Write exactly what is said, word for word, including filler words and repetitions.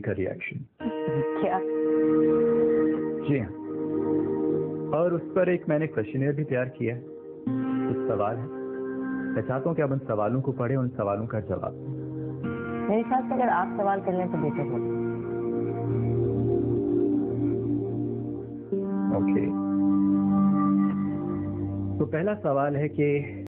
का रिएक्शन। क्या? जी हाँ, और उस पर एक मैंने क्वेश्चनियर भी तैयार किया है। कुछ सवाल है, मैं चाहता हूँ कि आप उन सवालों को पढ़ें, उन सवालों का जवाब दें। मेरे ख्याल से अगर आप सवाल कर लें तो बेहतर होगा। ओके, तो पहला सवाल है कि